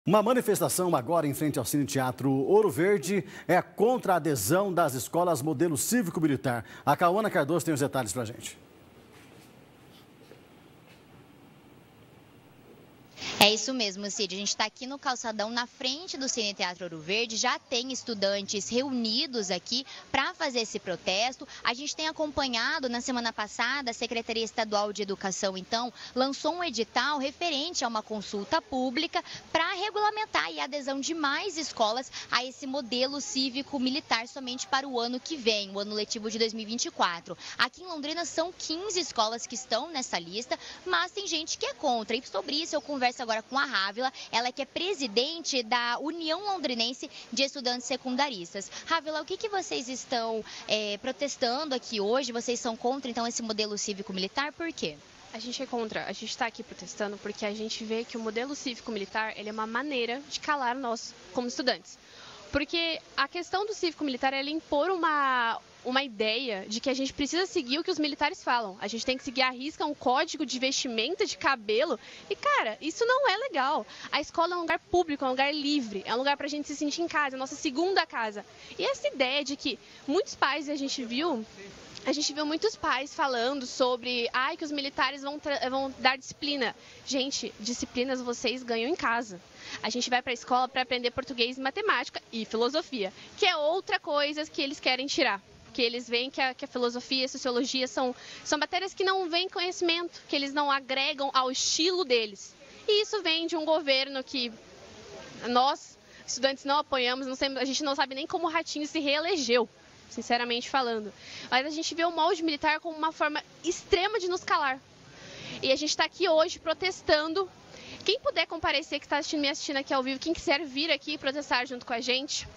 Uma manifestação agora em frente ao Cine Teatro Ouro Verde é contra a adesão das escolas modelo cívico-militar. A Cauana Cardoso tem os detalhes pra gente. É isso mesmo, Cid. A gente está aqui no calçadão, na frente do Cine Teatro Ouro Verde. Já tem estudantes reunidos aqui para fazer esse protesto. A gente tem acompanhado, na semana passada, a Secretaria Estadual de Educação, então, lançou um edital referente a uma consulta pública para regulamentar a adesão de mais escolas a esse modelo cívico-militar somente para o ano que vem, o ano letivo de 2024. Aqui em Londrina são 15 escolas que estão nessa lista, mas tem gente que é contra. E sobre isso eu converso agora com a Rávila, ela que é presidente da União Londrinense de Estudantes Secundaristas. Rávila, o que vocês estão protestando aqui hoje? Vocês são contra, então, esse modelo cívico-militar? Por quê? A gente é contra, a gente está aqui protestando porque a gente vê que o modelo cívico-militar ele é uma maneira de calar nós como estudantes. Porque a questão do cívico-militar é impor uma ideia de que a gente precisa seguir o que os militares falam. A gente tem que seguir à risca um código de vestimenta, de cabelo. E, cara, isso não é legal. A escola é um lugar público, é um lugar livre, é um lugar pra gente se sentir em casa, é a nossa segunda casa. E essa ideia de que muitos pais, a gente viu muitos pais falando sobre que os militares vão dar disciplina. Gente, disciplinas vocês ganham em casa. A gente vai para a escola para aprender português, matemática e filosofia, que é outra coisa que eles querem tirar. Que eles veem que a filosofia e a sociologia são matérias que não vêm conhecimento, que eles não agregam ao estilo deles. E isso vem de um governo que nós, estudantes, não apoiamos, a gente não sabe nem como o Ratinho se reelegeu, sinceramente falando. Mas a gente vê o molde militar como uma forma extrema de nos calar. E a gente está aqui hoje protestando. Quem puder comparecer, que está me assistindo aqui ao vivo, quem quiser vir aqui protestar junto com a gente,